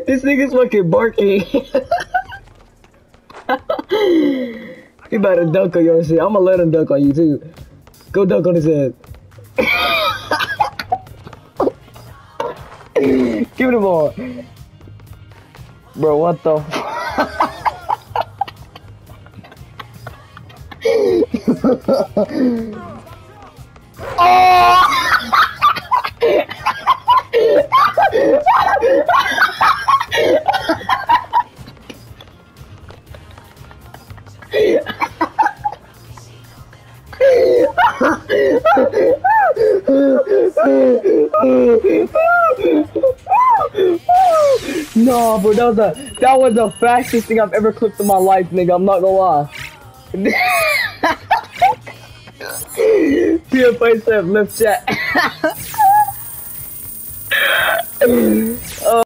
This nigga's fucking barking. He about to dunk on your shit. I'm gonna let him dunk on you too. Go dunk on his head. Give me the ball. Bro, what the Oh! No, bro, that was the fastest thing I've ever clipped in my life, nigga. I'm not gonna lie. PFA said lift chat.